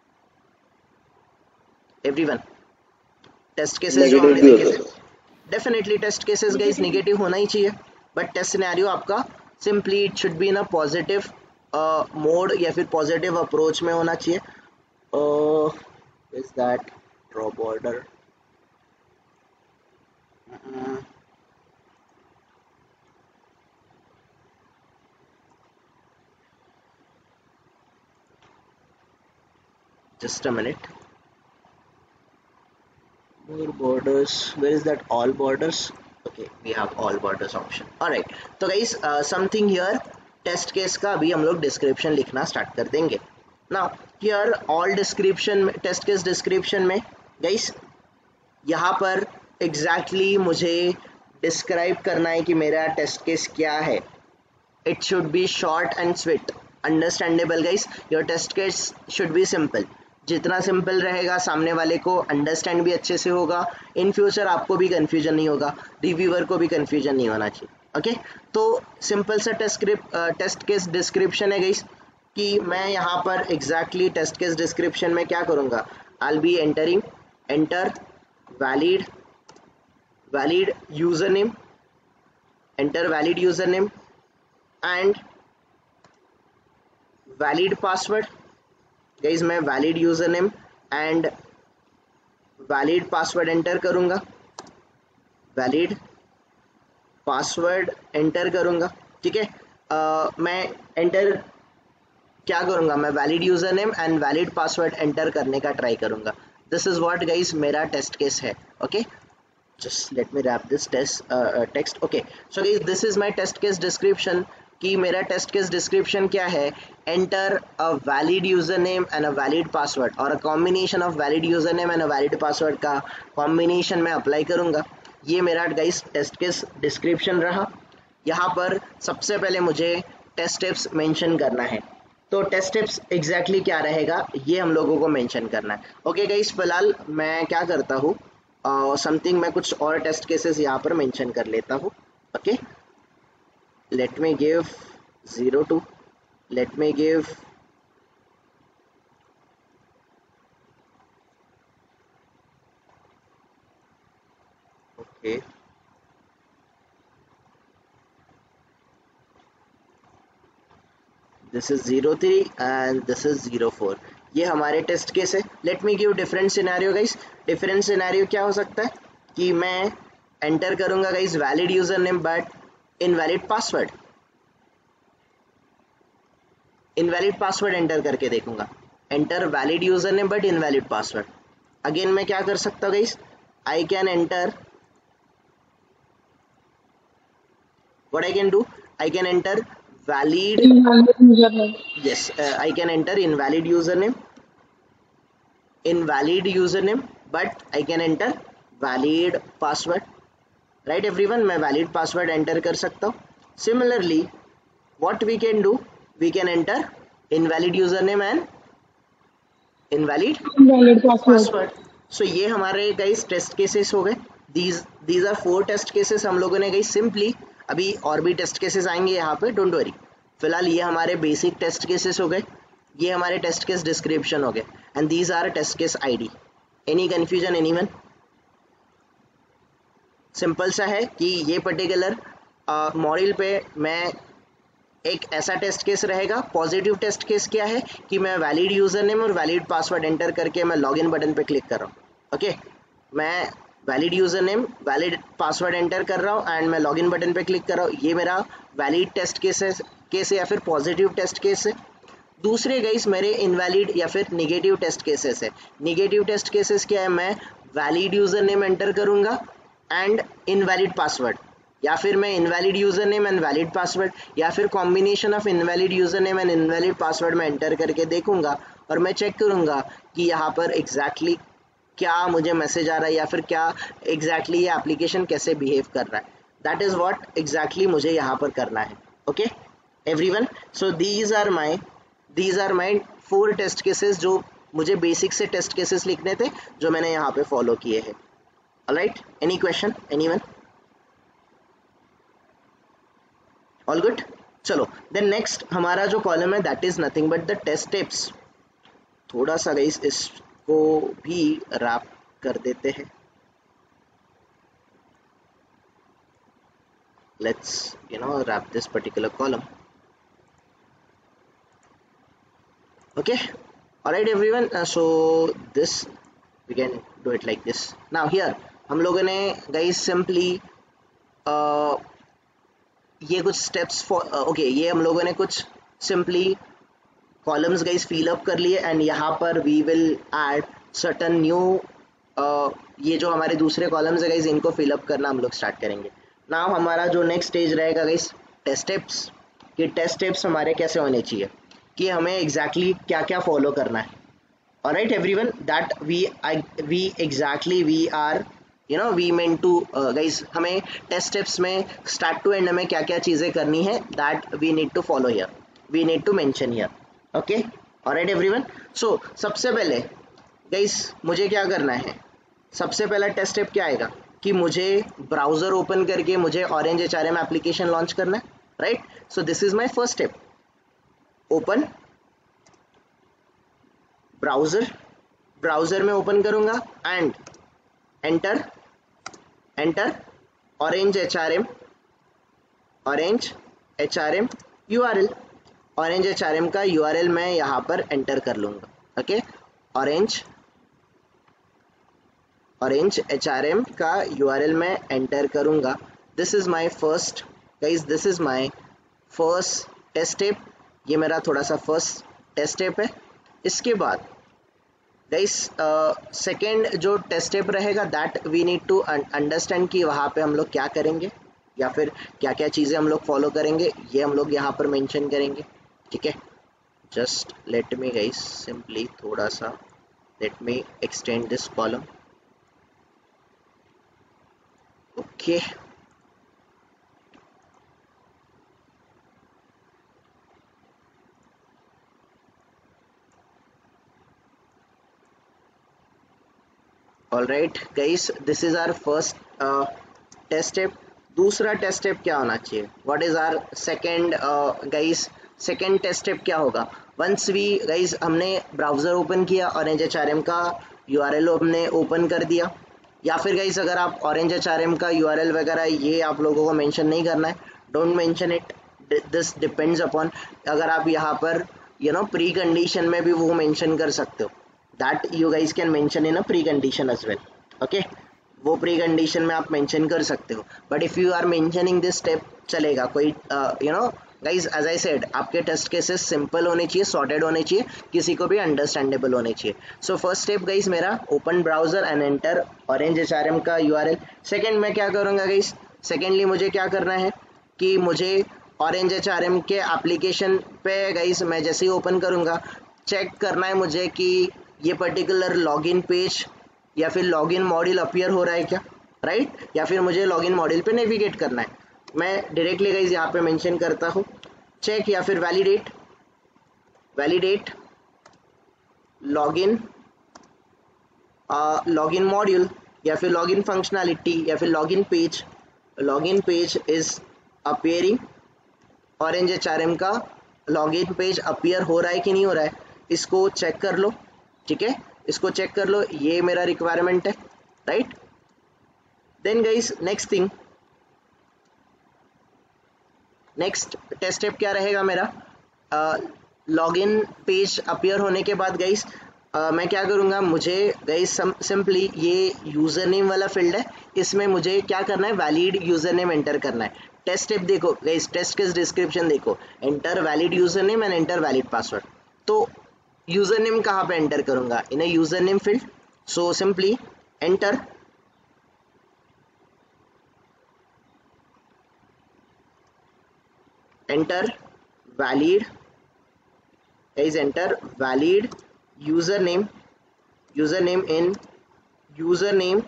एवरीवन, टेस्ट केसेस जो हमने देखे थे, definitely test cases guys negative होना ही चाहिए, बट टेस्ट सिनेरियो आपका simply it should be in a positive mode या फिर पॉजिटिव अप्रोच में होना चाहिए। Is that draw border? just a minute. More borders, where is that all borders? Okay, we have all borders option. Alright, तो guys uh, something here test case का अभी हम लोग description लिखना start कर देंगे। Now here all description में test case description में guys यहाँ पर exactly मुझे describe करना है कि मेरा test case क्या है। It should be short and sweet, understandable guys. Your test case should be simple. जितना सिंपल रहेगा सामने वाले को अंडरस्टैंड भी अच्छे से होगा, इन फ्यूचर आपको भी कंफ्यूजन नहीं होगा, रिव्यूअर को भी कंफ्यूजन नहीं होना चाहिए, ओके। तो सिंपल सा टेस्ट टेस्ट केस डिस्क्रिप्शन है गाइस कि मैं यहाँ पर एग्जैक्टली टेस्ट केस डिस्क्रिप्शन में क्या करूँगा, I will be entering enter valid valid user name, enter valid user name and valid password. Guys मैं valid user name and valid password enter करूंगा, वैलिड पासवर्ड एंटर करूंगा, ठीक है। uh, मैं एंटर क्या करूंगा, मैं valid user name and valid password enter करने का ट्राई करूंगा। दिस इज व्हाट गाइज मेरा टेस्ट केस है, okay. Just let me wrap this test text, okay. So guys this is my test case description कि मेरा टेस्ट केस डिस्क्रिप्शन क्या है, enter a valid user name and a valid password और a combination of valid user name and a valid password का कॉम्बिनेशन में अप्लाई करूंगा। ये मेरा गाइस टेस्ट केस डिस्क्रिप्शन रहा। यहाँ पर सबसे पहले मुझे टेस्ट टिप्स मेंशन करना है। तो टेस्ट टिप्स एग्जैक्टली क्या रहेगा ये हम लोगों को मेंशन करना है। ओके गाइस, फिलहाल मैं क्या करता हूँ, समथिंग uh, मैं कुछ और टेस्ट केसेस यहाँ पर मेंशन कर लेता हूँ। Okay, let me give zero two, let me give okay this is zero three and this is zero four. ये हमारे टेस्ट केस है। Let me give different scenario guys. Different scenario क्या हो सकता है कि मैं एंटर करूंगा guys valid user name but invalid password, invalid password enter करके देखूंगा। Enter valid user name but invalid password. Again मैं क्या कर सकता हूँ guys, I can enter, what I can do, I can enter valid, invalid username. yes, uh, I can enter invalid username, invalid username, but I can enter valid password, right everyone, मैं valid password enter कर सकता हूँ। Similarly what we can do, we can enter invalid username and invalid Invalid password. Password. So ये हमारे गाइस टेस्ट केसेस हो गए। These these are four test cases हम लोगों ने गाइस सिंपली, अभी और भी टेस्ट केसेस आएंगे यहाँ पे, डोंट वरी। फिलहाल ये हमारे बेसिक टेस्ट केसेस हो गए, ये हमारे टेस्ट केस डिस्क्रिप्शन हो गए, and these are test case ID. Any confusion anyone? Simple सा है कि ये पर्टिकुलर मॉड्यूल पे मैं एक ऐसा टेस्ट केस रहेगा। पॉजिटिव टेस्ट केस क्या है कि मैं वैलिड यूजर नेम और वैलिड पासवर्ड एंटर करके मैं लॉगिन बटन पे क्लिक कर रहा हूँ। ओके, मैं valid user name valid password enter कर रहा हूँ एंड मैं लॉगिन बटन पे क्लिक कर रहा हूँ। ये मेरा वैलिड टेस्ट केस है केस है या फिर पॉजिटिव टेस्ट केस है। दूसरे गाइस मेरे इनवैलिड या फिर निगेटिव टेस्ट केसेस है। निगेटिव टेस्ट केसेस क्या है, मैं वैलिड यूजर नेम एंटर करूंगा एंड इनवैलिड पासवर्ड, या फिर मैं invalid user name and valid password, या फिर combination of invalid user name and invalid password में एंटर करके देखूंगा और मैं चेक करूंगा कि यहाँ पर एग्जैक्टली exactly क्या मुझे मैसेज आ रहा है या फिर क्या एग्जैक्टली exactly ये एप्लीकेशन कैसे बिहेव कर रहा है। दैट इज व्हाट एग्जैक्टली मुझे यहाँ पर करना है। Okay everyone, so these are my these are my four test cases जो मुझे बेसिक से टेस्ट केसेस लिखने थे, जो मैंने यहाँ पे फॉलो किए हैं। Alright, any question anyone? All good. चलो देन नेक्स्ट हमारा जो कॉलम है that is nothing but the test tips. थोड़ा सा गाइस इसको भी रैप कर देते हैं। Let's you know wrap this particular column. Okay, alright everyone, so this we can do it like this. Now here हम लोगों ने गाइस सिंपली ये कुछ स्टेप्स फॉर ओके ये हम लोगों ने कुछ simply columns guys fill up कर लिए एंड यहाँ पर we will add certain new, ये जो हमारे दूसरे कॉलम्स है गाइस इनको फिल अप करना हम लोग स्टार्ट करेंगे। नाउ हमारा जो नेक्स्ट स्टेज रहेगा गाइस टेस्ट टिप्स। कि टेस्ट टिप्स हमारे कैसे होने चाहिए, कि हमें एग्जैक्टली exactly क्या क्या फॉलो करना है। Alright everyone, that we we exactly we are you know we mean to guys, हमें टेस्ट टिप्स में स्टार्ट टू एंड हमें क्या क्या चीज़ें करनी है that we need to follow here, we need to mention here. Okay alright everyone, so सबसे पहले गाइस मुझे क्या करना है, सबसे पहला टेस्ट टिप क्या आएगा कि मुझे ब्राउज़र ओपन करके मुझे orange H R M application launch करना है। Right, so this is my first step. Open browser, browser में ओपन करूंगा and enter enter orange H R M Orange H R M U R L. Orange H R M का यू आर एल मैं यहाँ पर एंटर कर लूँगा। Okay, Orange orange H R M का यू आर एल मैं एंटर करूँगा। This is my first guys, this is my first test step. ये मेरा थोड़ा सा फर्स्ट टेस्ट स्टेप है। इसके बाद गाइस सेकेंड जो टेस्ट स्टेप रहेगा that we need to understand कि वहाँ पे हम लोग क्या करेंगे या फिर क्या क्या चीज़ें हम लोग फॉलो करेंगे, ये हम लोग यहाँ पर मेंशन करेंगे। ठीक है, just let me guys simply थोड़ा सा let me extend this column. Okay all right guys, this is our first test step. दूसरा टेस्ट स्टेप क्या होना चाहिए? What is our second guys? Second test step क्या होगा? वंस वी गाइस हमने ब्राउजर ओपन किया, ऑरेंज एच आर एम का यूआरएल हमने ओपन कर दिया, या फिर गाइस अगर आप ऑरेंज एच आर एम का यूआरएल वगैरह ये आप लोगों को मेंशन नहीं करना है, don't mention it, this depends upon, अगर आप यहाँ पर यू नो प्री कंडीशन में भी वो मेंशन कर सकते हो, that you guys can mention in a pre condition as well, okay, वो प्री कंडीशन में आप मेंशन कर सकते हो। But if you are mentioning this step चलेगा, कोई you know guys as I said आपके टेस्ट केसेस सिंपल होने चाहिए, सॉर्टेड होने चाहिए, किसी को भी अंडरस्टैंडेबल होने चाहिए। सो फर्स्ट स्टेप गाइज मेरा open browser and enter orange H R M का यूआरएल। सेकेंड मैं क्या करूँगा गाइज? सेकेंडली मुझे क्या करना है कि मुझे ऑरेंज एच आर एम के एप्लीकेशन पे गाइज मैं जैसे ही ओपन करूँगा, चेक करना है मुझे कि ये पर्टिकुलर लॉगिन पेज या फिर लॉगिन मॉड्यूल अपीयर हो रहा है क्या, राइट right? या फिर मुझे लॉगिन मॉड्यूल पे नेविगेट करना है। मैं डायरेक्टली गाइज यहाँ पे मेंशन करता हूँ चेक या फिर validate, validate login login module या फिर लॉगिन फंक्शनैलिटी या फिर login page, login page is appearing, orange H R M का लॉगिन पेज अपीयर हो रहा है कि नहीं हो रहा है, इसको चेक कर लो, ठीक है, इसको चेक कर लो, ये मेरा रिक्वायरमेंट है, right. Then guys next thing, next test step क्या रहेगा मेरा? लॉगिन पेज अपीयर होने के बाद गाइस uh, मैं क्या करूँगा, मुझे गाइस सिंपली ये यूज़र नेम वाला फील्ड है, इसमें मुझे क्या करना है, वैलिड यूज़र नेम एंटर करना है। टेस्ट स्टेप देखो गाइस, टेस्ट केस डिस्क्रिप्शन देखो, enter valid user name and enter valid password. तो यूज़र नेम कहाँ पे एंटर करूँगा? In a user name field, so simply enter enter valid guys, enter valid username, username in username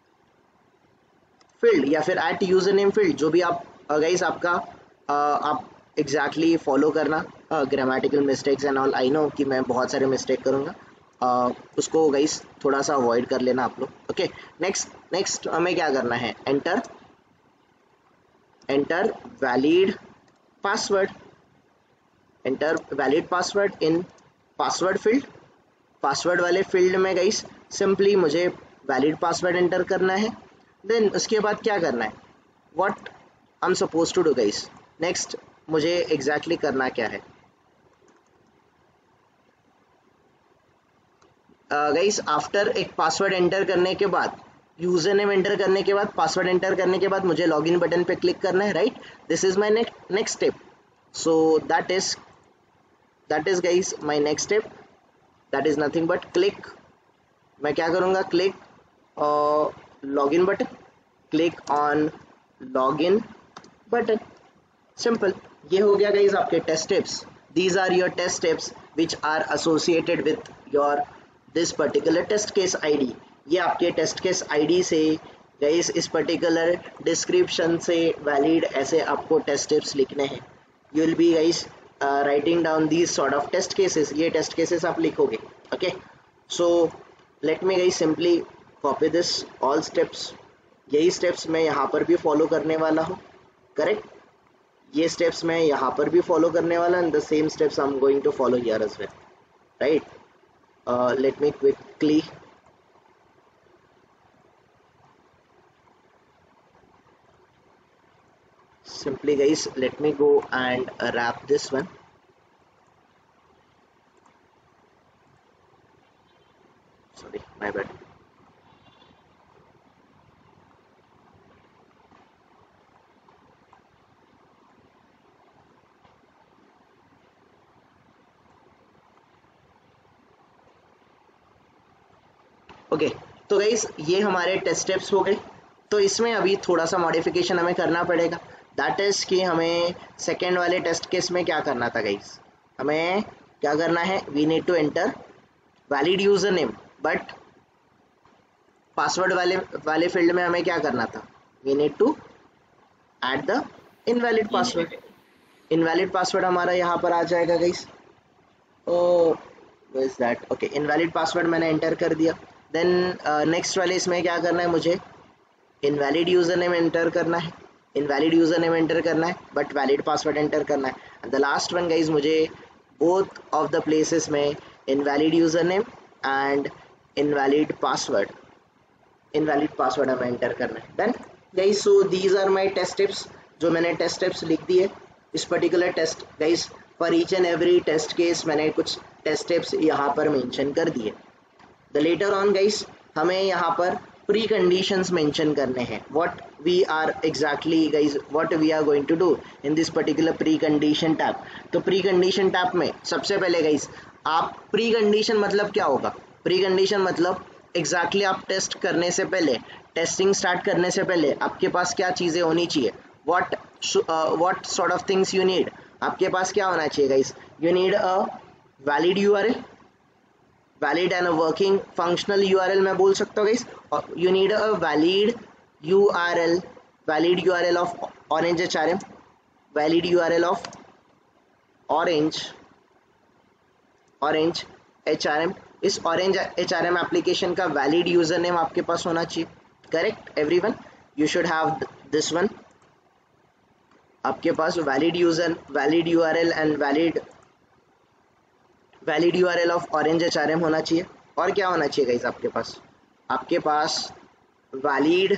field या फिर at username field, जो भी आप गाइस आपका uh, आप एग्जैक्टली exactly फॉलो करना, grammatical mistakes and all, I know कि मैं बहुत सारे मिस्टेक करूँगा, uh, उसको गाइस थोड़ा सा अवॉइड कर लेना आप लोग, ओके। नेक्स्ट नेक्स्ट हमें क्या करना है, enter enter valid password, enter valid password in password field, password वाले फील्ड में गाइस सिंपली मुझे वैलिड पासवर्ड एंटर करना है। देन उसके बाद क्या करना है, what I am suppose to do guys, next मुझे एग्जैक्टली exactly करना क्या है गाइस, आफ्टर एक पासवर्ड एंटर करने के बाद, यूजर नेम एंटर करने के बाद, पासवर्ड एंटर करने के बाद मुझे लॉगिन बटन पे क्लिक करना है, right. This is my next next step, so that is that is guys my next step, that is nothing but click, मैं क्या करूँगा, click login button, click on login button, simple. ये हो गया गाइस आपके test steps, these are your test steps which are associated with your this particular test case ID. ये आपके टेस्ट केस आईडी से गाइस इस पर्टिकुलर डिस्क्रिप्शन से वैलिड ऐसे आपको टेस्ट स्टेप्स लिखने हैं। You will be guys writing down these sort of test cases, ये टेस्ट केसेस आप लिखोगे, okay. So let me guys simply copy this all steps, यही स्टेप्स मैं यहाँ पर भी फॉलो करने वाला हूँ, करेक्ट, ये स्टेप्स मैं यहाँ पर भी फॉलो करने वाला, and the same steps I am going to follow here as well, right. Let me quickly simply guys, let me go and uh, wrap this one, sorry my bad। Okay okay, तो गाइस ये हमारे टेस्ट स्टेप्स हो गए। तो इसमें अभी थोड़ा सा मॉडिफिकेशन हमें करना पड़ेगा, दैट इज कि हमें सेकेंड वाले टेस्ट केस में क्या करना था गाइस, हमें क्या करना है, we need to enter valid user name, but password वाले वाले फील्ड में हमें क्या करना था, we need to add the invalid password. Invalid password हमारा यहाँ पर आ जाएगा guys, oh is that, okay, invalid password मैंने एंटर कर दिया। देन नेक्स्ट वाले इसमें क्या करना है, मुझे इनवैलिड यूजर नेम एंटर करना है, इनवैलिड यूजर नेम एंटर करना है बट वैलिड पासवर्ड एंटर करना है. And the last one guys, मुझे बोथ ऑफ द प्लेसेस में invalid user name and invalid password invalid password हमें एंटर करना है. Done guys. So these are my test tips, जो मैंने टेस्ट टिप्स लिख दिए इस particular test guys. For each and every test case मैंने कुछ टेस्ट टिप्स यहाँ पर मेंशन कर दिए. द लेटर ऑन गाइज, हमें यहाँ पर प्री कंडीशंस मेंशन करने हैं. What we are exactly guys, what we are going to do in this particular pre condition tab. तो प्री कंडीशन टैब में सबसे पहले गाइज, आप प्री कंडीशन मतलब क्या होगा, प्री कंडीशन मतलब एग्जैक्टली exactly आप टेस्ट करने से पहले, टेस्टिंग स्टार्ट करने से पहले आपके पास क्या चीज़ें होनी चाहिए, what what sort of things you need. आपके पास क्या होना चाहिए guys, you need a valid URL, valid and a working functional URL मैं बोल सकता हूँ guys. You need a valid URL, valid URL of orange HRM, valid URL of orange orange HRM. इस ऑरेंज एचआरएम एप्लीकेशन का वैलिड यूजर नेम आपके पास होना चाहिए. Correct everyone, you should have this one. आपके पास valid user, valid URL and valid valid URL of orange HRM होना चाहिए. और क्या होना चाहिए गाइस आपके पास, आपके पास वैलिड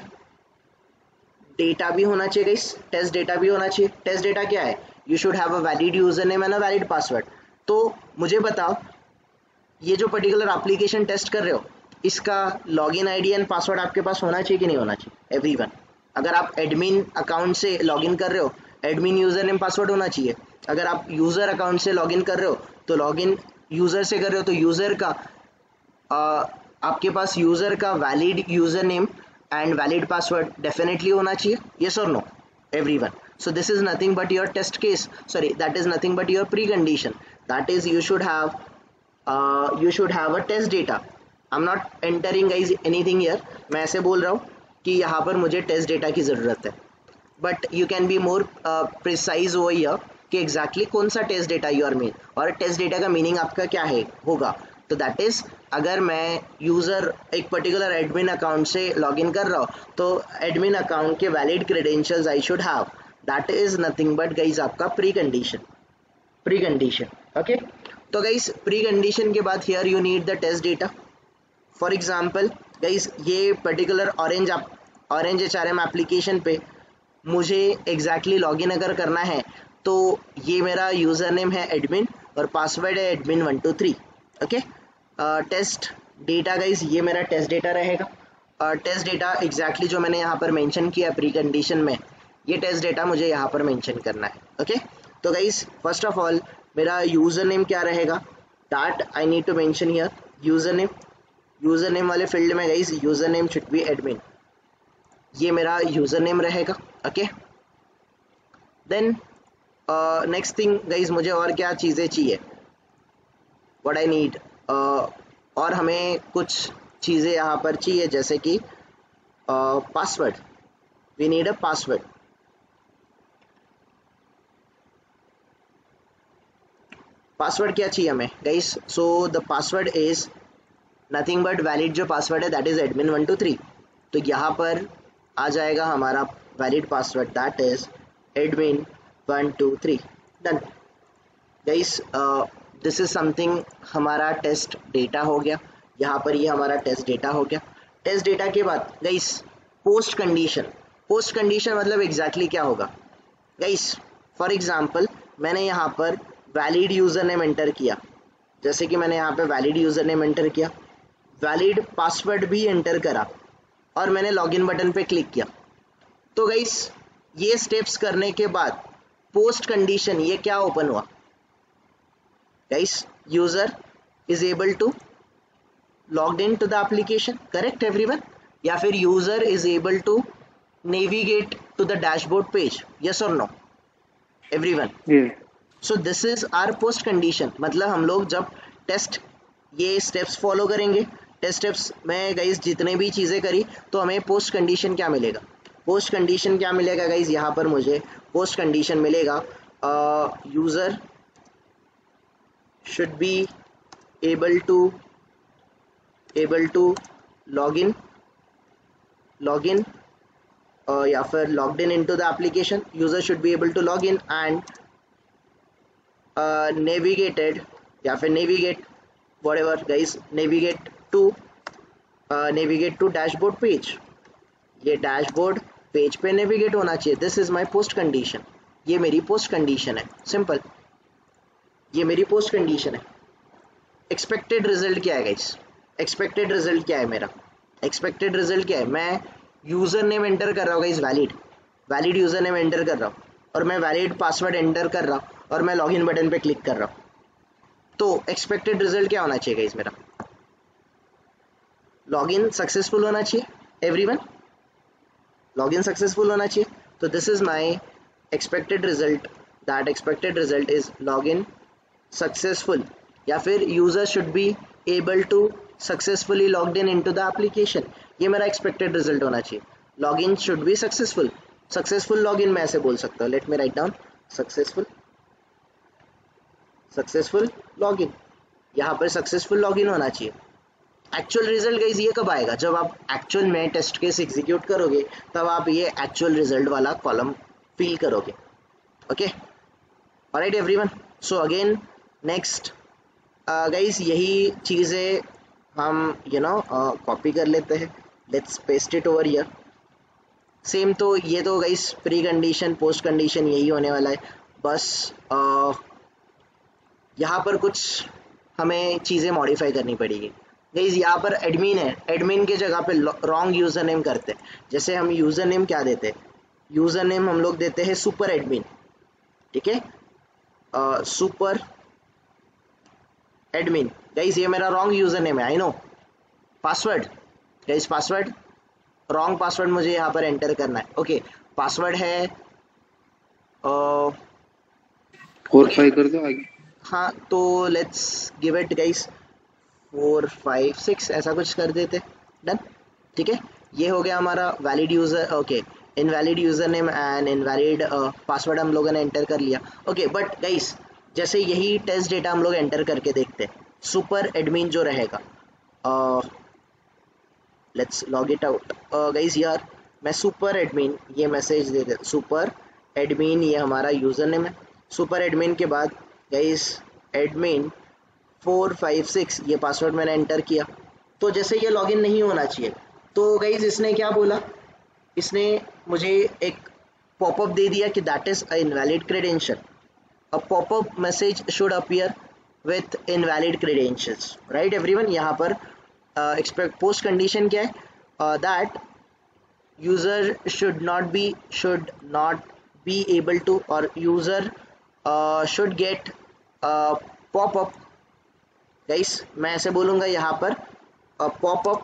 डेटा भी होना चाहिए गाइस, टेस्ट डेटा भी होना चाहिए. टेस्ट डेटा क्या है, you should have a valid user name and a valid password. तो मुझे बताओ, ये जो पर्टिकुलर एप्लीकेशन टेस्ट कर रहे हो इसका लॉगिन आईडी एंड पासवर्ड आपके पास होना चाहिए कि नहीं होना चाहिए एवरीवन. अगर आप एडमिन अकाउंट से लॉगिन कर रहे हो, एडमिन यूजर नेम पासवर्ड होना चाहिए. अगर आप यूजर अकाउंट से लॉगिन कर रहे हो तो लॉगिन यूजर से कर रहे हो तो यूजर का आ, आपके पास यूजर का valid user name and valid password definitely होना चाहिए. यस और no everyone. So this is nothing but your test case, sorry, that is nothing but your precondition. That is you should have uh, you should have a test data. I'm not entering guys anything here. मैं ऐसे बोल रहा हूँ कि यहाँ पर मुझे टेस्ट डेटा की ज़रूरत है. But you can be more precise over here कि एग्जैक्टली कौन सा test data you are mean, और टेस्ट डेटा का मीनिंग आपका क्या है होगा. तो दैट इज़, अगर मैं यूज़र एक पर्टिकुलर एडमिन अकाउंट से लॉगिन कर रहा हूँ तो एडमिन अकाउंट के valid credentials I should have. That is nothing but guys आपका pre condition, pre condition. Okay, तो गाइज प्री कंडीशन के बाद here you need the test data. For example guys ये particular orange orange HRM application पे मुझे एग्जैक्टली लॉगिन अगर करना है तो ये मेरा यूज़र नेम है एडमिन और पासवर्ड है admin one two three. Okay, test data guys ये मेरा टेस्ट डेटा रहेगा. टेस्ट डेटा एग्जैक्टली जो मैंने यहाँ पर मेंशन किया प्री कंडीशन में, ये टेस्ट डेटा मुझे यहाँ पर मेंशन करना है. ओके, तो गाइज फर्स्ट ऑफ ऑल मेरा यूज़र नेम क्या रहेगा, that I need to mention here user name. User name वाले फील्ड में guys user name should be admin, ये मेरा यूज़र नेम रहेगा. Okay, then next thing guys मुझे और क्या चीज़ें चाहिए, व्हाट आई नीड, और हमें कुछ चीज़ें यहाँ पर चाहिए जैसे कि password. We need a password. Password क्या चाहिए हमें guys, so the password is nothing but valid जो पासवर्ड है that is admin one two three. तो यहाँ पर आ जाएगा हमारा valid password that is admin one two three. Done guys, this is something, हमारा टेस्ट डेटा हो गया. यहाँ पर ये यह हमारा टेस्ट डेटा हो गया. टेस्ट डेटा के बाद guys post condition. Post condition मतलब एग्जैक्टली क्या होगा गाइस, फॉर एग्जांपल मैंने यहाँ पर वैलिड यूज़र नेम एंटर किया, जैसे कि मैंने यहाँ पे वैलिड यूज़र नेम एंटर किया, वैलिड पासवर्ड भी एंटर करा और मैंने लॉगिन बटन पे क्लिक किया. तो गाइस ये स्टेप्स करने के बाद पोस्ट कंडीशन ये क्या ओपन हुआ guys, user is able to logged in to the application. Correct everyone, या फिर user is able to navigate to the dashboard page. Yes और no everyone. So this is our post condition. मतलब हम लोग जब टेस्ट ये स्टेप्स फॉलो करेंगे, टेस्ट स्टेप्स में गाइज जितने भी चीज़ें करी तो हमें पोस्ट कंडीशन क्या मिलेगा, पोस्ट कंडीशन क्या मिलेगा गाइज, यहाँ पर मुझे पोस्ट कंडीशन मिलेगा user should be able to able to login login या फिर logged in into the application, user should be able to log in and navigated या फिर navigate whatever guys, navigate to navigate to dashboard page. ये डैशबोर्ड पेज पे नेविगेट होना चाहिए। This is my post condition, ये मेरी पोस्ट कंडीशन है, सिंपल, ये मेरी पोस्ट कंडीशन है। एक्सपेक्टेड रिजल्ट क्या है गाइस? एक्सपेक्टेड रिजल्ट क्या है मेरा? एक्सपेक्टेड रिजल्ट क्या है? मैं यूजर नेम एंटर कर रहा हूँ guys, valid valid user name enter कर रहा हूँ और मैं वैलिड पासवर्ड एंटर कर रहा हूँ और मैं लॉगिन बटन पे क्लिक कर रहा हूँ। तो एक्सपेक्टेड रिजल्ट क्या होना चाहिए गाइस मेरा? लॉगिन सक्सेसफुल होना चाहिए, एवरीवन लॉगिन सक्सेसफुल होना चाहिए। तो this is my expected result, that expected result is login successful, या फिर user should be able to successfully logged in into the application. ये मेरा एक्सपेक्टेड रिजल्ट होना चाहिए। Login should be successful, successful login मैं ऐसे बोल सकता हूँ। Let me write down successful successful login, यहाँ पर सक्सेसफुल लॉगिन होना चाहिए। एक्चुअल रिजल्ट गाइस ये कब आएगा? जब आप एक्चुअल में टेस्ट केस एग्जीक्यूट करोगे, तब आप ये एक्चुअल रिजल्ट वाला कॉलम फिल करोगे। Okay, alright everyone. So again next guys यही चीज़ें हम यू नो कॉपी कर लेते हैं। Let's paste it over here. Same तो ये तो guys pre condition post condition यही होने वाला है। बस uh, यहाँ पर कुछ हमें चीज़ें मॉडिफाई करनी पड़ेगी गाइस। यहाँ पर एडमिन है, एडमिन के जगह पे रॉन्ग यूज़र नेम करते हैं। जैसे हम यूज़र नेम क्या देते हैं? यूज़र नेम हम लोग देते हैं सुपर एडमिन, ठीक है, सुपर एडमिन। गाइस ये मेरा रॉन्ग यूज़र नेम है, I know. Password guys, password wrong password मुझे यहाँ पर एंटर करना है। ओके, पासवर्ड है फोर फाइव कर दो आगे। हाँ, तो let's give it guys four five six ऐसा कुछ कर देते, डन, ठीक है। ये हो गया हमारा valid user, okay, invalid user name and invalid password हम लोगों ने एंटर कर लिया। ओके, बट गाइस जैसे यही टेस्ट डेटा हम लोग एंटर करके देखते हैं, सुपर एडमिन जो रहेगा, let's log it out guys. यार मैं सुपर एडमिन ये मैसेज दे दे, सुपर एडमिन ये हमारा यूज़र नेम है। सुपर एडमिन के बाद guys admin four five six ये पासवर्ड मैंने एंटर किया। तो जैसे ये लॉगिन नहीं होना चाहिए, तो गाइस इसने क्या बोला? इसने मुझे एक पॉपअप दे दिया कि that is a invalid credential. A popup message should appear with invalid credentials, right everyone. यहाँ पर एक्सपेक्ट पोस्ट कंडीशन क्या है? That user should not be should not be able to और user should get popup. Guys मैं ऐसे बोलूँगा यहाँ पर popup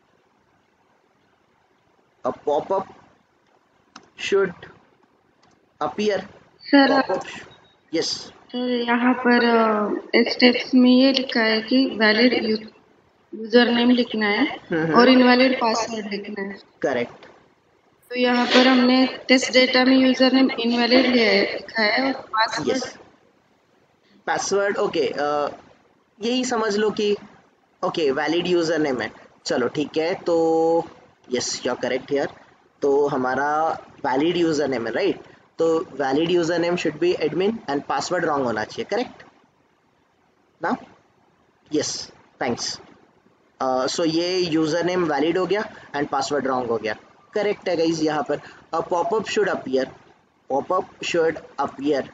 a pop-up should appear sir pop-up yes sir यहाँ पर स्टेप्स में ये लिखा है कि वैलिड यूजर नेम लिखना है और इनवैलिड पासवर्ड लिखना है। करेक्ट। तो यहाँ पर हमने टेस्ट डेटा में यूजर नेम इनवैलिड लिखा है और पासवर्ड पासवर्ड ओके, यही समझ लो कि ओके वैलिड यूजर नेम है। चलो ठीक है, तो yes you are correct here. तो हमारा वैलिड यूजर नेम है, राइट। तो valid user name should be admin and password wrong होना चाहिए, करेक्ट ना? Yes, thanks. सो ये यूजर नेम वैलिड हो गया एंड पासवर्ड रॉन्ग हो गया, करेक्ट है गाइज। यहाँ पर a popup should appear, popup should appear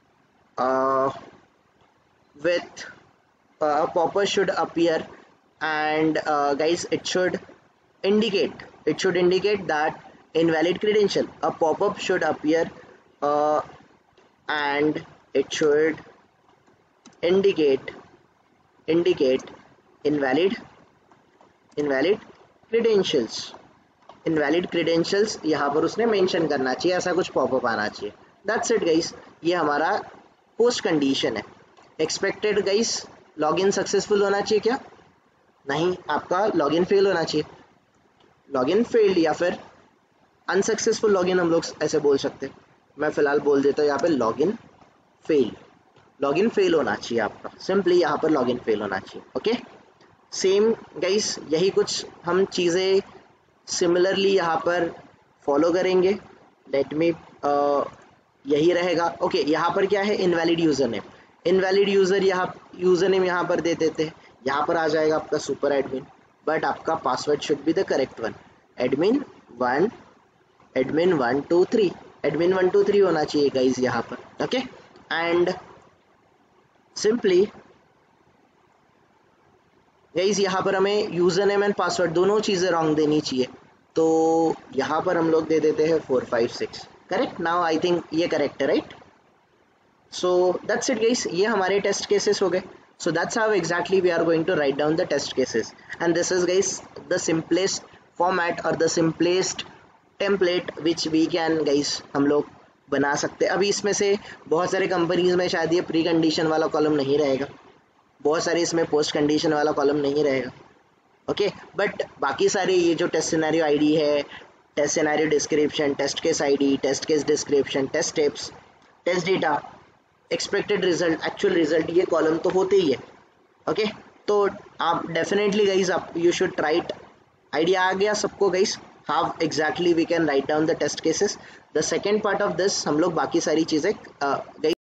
with uh, a pop-up should appear and uh, guys it should indicate it should indicate that invalid credential. A pop-up should appear uh, and it should indicate indicate invalid invalid credentials invalid credentials यहाँ पर उसने मेंशन करना चाहिए, ऐसा कुछ पॉपअप आना चाहिए। दैट्स इट गाइस, ये हमारा पोस्ट कंडीशन है। एक्सपेक्टेड गाइस लॉगिन सक्सेसफुल होना चाहिए क्या? नहीं, आपका लॉगिन फेल होना चाहिए। लॉगिन फेल्ड या फिर अनसक्सेसफुल लॉगिन हम लोग ऐसे बोल सकते हैं। मैं फिलहाल बोल देता हूँ यहाँ पे लॉगिन फेल, लॉगिन फेल होना चाहिए आपका, सिंपली यहाँ पर लॉगिन फेल होना चाहिए। ओके, सेम गाइस यही कुछ हम चीज़ें सिमिलरली यहाँ पर फॉलो करेंगे। लेट मी यही रहेगा। ओके okay, यहाँ पर क्या है, invalid user name, invalid user यहाँ यूज़र नेम यहाँ पर दे देते हैं। यहाँ पर आ जाएगा आपका सुपर एडमिन, बट आपका password should be the correct one, admin one, admin one two three, admin one two three होना चाहिए गाइज यहाँ पर। ओके, एंड सिंपली गाइज यहाँ पर हमें यूज़र नेम एंड पासवर्ड दोनों चीज़ें रॉन्ग देनी चाहिए, तो यहाँ पर हम लोग दे देते हैं four five six. Correct, now I think ये करेक्ट है, right? So that's it guys, ये हमारे टेस्ट केसेस हो गए। So that's how exactly we are going to write down the test cases, and this is guys the simplest format और the simplest template which we can guys हम लोग बना सकते हैं। अभी इसमें से बहुत सारे कंपनीज में शायद ये प्री कंडीशन वाला कॉलम नहीं रहेगा, बहुत सारे इसमें पोस्ट कंडीशन वाला कॉलम नहीं रहेगा। ओके okay, बट बाकी सारे ये जो टेस्ट सिनेरियो आईडी है, test scenario description, test case ID, test case description, test tips, test data, expected result, actual result, ये कॉलम तो होते ही है। Okay okay? तो आप डेफिनेटली गाइज आप यू शुड राइट, आइडिया आ गया सबको guys, how exactly we can write down the test cases. The second part of this हम लोग बाकी सारी चीज़ें गाइज